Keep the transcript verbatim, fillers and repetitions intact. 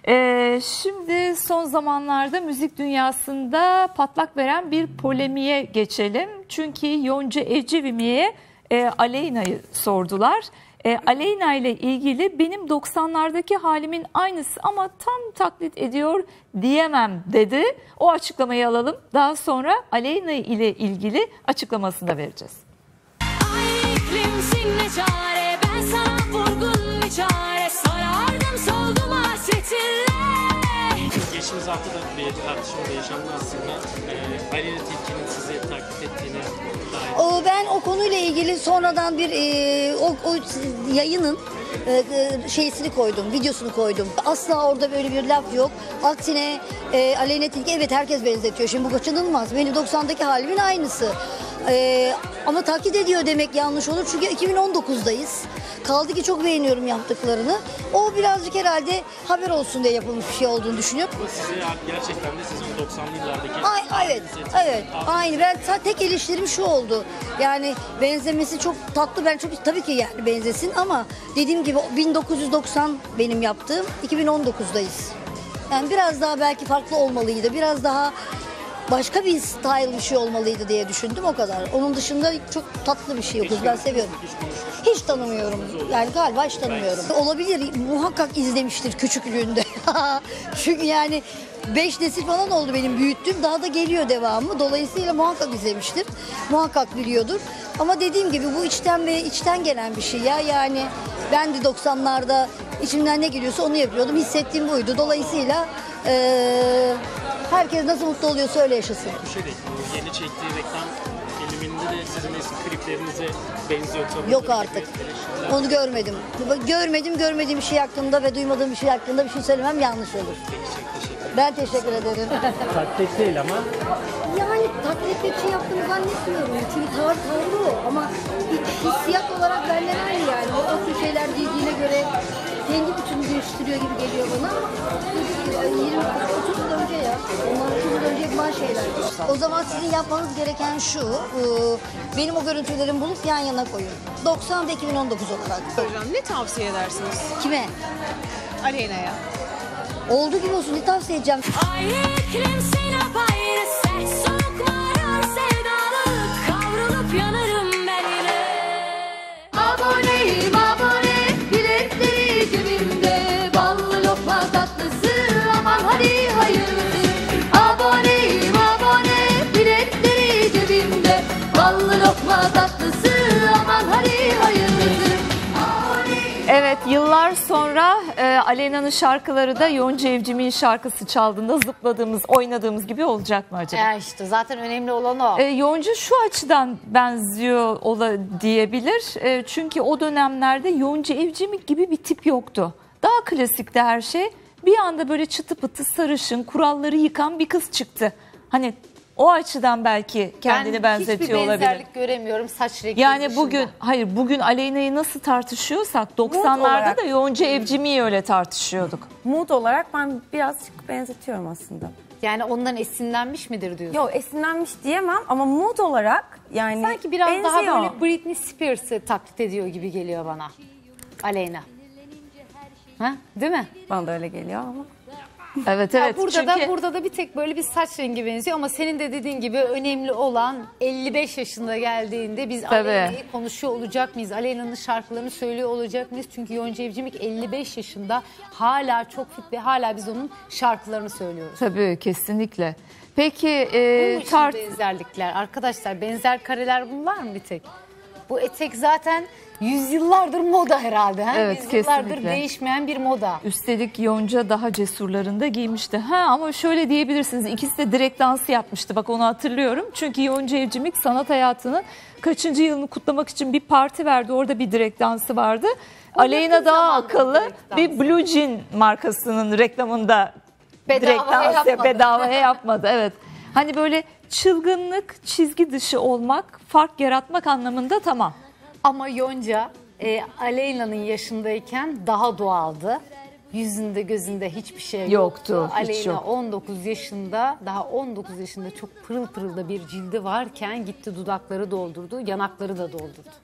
Ee, şimdi son zamanlarda müzik dünyasında patlak veren bir polemiğe geçelim. Çünkü Yonca Evcimik'e e, Aleyna'yı sordular. E, Aleyna ile ilgili benim doksanlardaki halimin aynısı ama tam taklit ediyor diyemem dedi. O açıklamayı alalım. Daha sonra Aleyna ile ilgili açıklamasını da vereceğiz. Ay iklimsin ne çare, ben sana vurgun bir çare, sarardım soldum hasretinle. Geçtiğimiz hafta da bir tartışma da yaşandı aslında. Ee, Aleyna Tilki'nin sizi taklit ettiğine dair. O, ben o konuyla ilgili sonradan bir e, o, o yayının e, şeysini koydum, videosunu koydum. Asla orada böyle bir laf yok. Aksine e, Aleyna Tilki, evet herkes benzetiyor. Şimdi bu kaçınılmaz. Benim doksandaki halimin aynısı. E, ama taklit ediyor demek yanlış olur. Çünkü iki bin on dokuzdayız. Kaldı ki çok beğeniyorum yaptıklarını. O birazcık herhalde haber olsun diye yapılmış bir şey olduğunu düşünüyorum. Bu size gerçekten de sizin doksanlı yıllardaki... Ay, evet, evet. Aynı. Ben tek eleştirim şu oldu. Yani benzemesi çok tatlı. Ben çok tabii ki yani benzesin ama dediğim gibi bin dokuz yüz doksan benim yaptığım, iki bin on dokuzdayız. Yani biraz daha belki farklı olmalıydı. Biraz daha başka bir style bir şey olmalıydı diye düşündüm, o kadar. Onun dışında çok tatlı bir şey yok. Ben seviyorum. Hiç tanımıyorum. Yani galiba hiç tanımıyorum. Olabilir. Muhakkak izlemiştir küçüklüğünde. Çünkü yani beş nesil falan oldu benim büyüttüğüm. Daha da geliyor devamı. Dolayısıyla muhakkak izlemiştir. Muhakkak biliyordur. Ama dediğim gibi bu içten ve içten gelen bir şey ya. Yani ben de doksanlarda içimden ne geliyorsa onu yapıyordum. Hissettiğim buydu. Dolayısıyla ee, herkes nasıl mutlu oluyorsa öyle yaşasın. Bir şey değil. Bu yeni çektiği reklam filminde de sizin eski kliplerinize benziyor tabii. Yok artık. Onu görmedim. Görmedim, görmediğim bir şey hakkında ve duymadığım bir şey hakkında bir şey söylemem yanlış olur. Ben teşekkür ederim. Taklit değil ama. Yani taklit bir şey yaptığını zannetmiyorum. Çünkü tavrı tavrı o. Ama hissiyat olarak benden aynı yani. O, o tür şeyler giydiğine göre kendi bütünü değiştiriyor gibi geliyor bana. yirmi otuz yıl önce ya. Ondan otuz yıl önce yapılan şeyler. O zaman sizin yapmanız gereken şu. Benim o görüntülerimi bulup yan yana koyun. doksan ve iki bin on dokuz olarak. Hocam ne tavsiye edersiniz Kime? Aleyna'ya? Olduğu gibi olsun. Ne tavsiye edeceğim? Ay iklimsin apayrı, ses soğuk varar sevdalık, kavrulup yanarım ben yine. Aboneyim abone, biletleri cebimde, ballı lokma tatlısı, aman hadi hayırlısı. Aboneyim abone, biletleri cebimde, ballı lokma tatlısı, aman hadi hayırlısı. Evet, yıllar sonra e, Aleyna'nın şarkıları da Yonca Evcimik'in şarkısı çaldığında zıpladığımız, oynadığımız gibi olacak mı acaba? Ya işte zaten önemli olan o. E, Yonca şu açıdan benziyor ola diyebilir. E, çünkü o dönemlerde Yonca Evcimik gibi bir tip yoktu. Daha klasikti her şey. Bir anda böyle çıtı pıtı sarışın, kuralları yıkan bir kız çıktı. Hani o açıdan belki kendini ben benzetiyor olabilir. Ben hiçbir benzerlik göremiyorum saç rengi Yani dışında. bugün hayır bugün Aleyna'yı nasıl tartışıyorsak doksanlarda olarak. da Yonca Evcimik'i öyle tartışıyorduk. Mood olarak ben birazcık benzetiyorum aslında. Yani ondan esinlenmiş midir diyorsun? Yok esinlenmiş diyemem ama mood olarak yani Sanki biraz benziyor. daha böyle Britney Spears'ı taklit ediyor gibi geliyor bana. Aleyna. Ha? Değil mi? Bana da öyle geliyor ama. Evet Ya evet. burada çünkü... da burada da bir tek böyle bir saç rengi benziyor ama senin de dediğin gibi önemli olan elli beş yaşında geldiğinde biz Aleyna'yı konuşuyor olacak mıyız? Aleyna'nın şarkılarını söylüyor olacak mıyız? Çünkü Yonca Evcimik elli beş yaşında hala çok fit ve hala biz onun şarkılarını söylüyoruz. Tabii kesinlikle. Peki Bunun e, için tart benzerlikler arkadaşlar, benzer kareler bunlar mı bir tek? Bu etek zaten yüzyıllardır moda herhalde. He? Evet, yüzyıllardır kesinlikle. değişmeyen bir moda. Üstelik Yonca daha cesurlarında giymişti. Ha ama şöyle diyebilirsiniz, ikisi de direkt dansı yapmıştı. Bak onu hatırlıyorum. Çünkü Yonca Evcimik sanat hayatının kaçıncı yılını kutlamak için bir parti verdi. Orada bir direkt dansı vardı. O Aleyna daha zamandır akıllı direkt bir dansı. Blue Jean markasının reklamında direkt Bedavaya dans yapmadı. bedavaya yapmadı. Evet. Hani böyle çılgınlık, çizgi dışı olmak, fark yaratmak anlamında tamam. Ama Yonca e, Aleyna'nın yaşındayken daha doğaldı. Yüzünde gözünde hiçbir şey yoktu. Yoktu, hiç Aleyna yok. on dokuz yaşında, daha on dokuz yaşında çok pırıl pırıl da bir cildi varken gitti dudakları doldurdu, yanakları da doldurdu.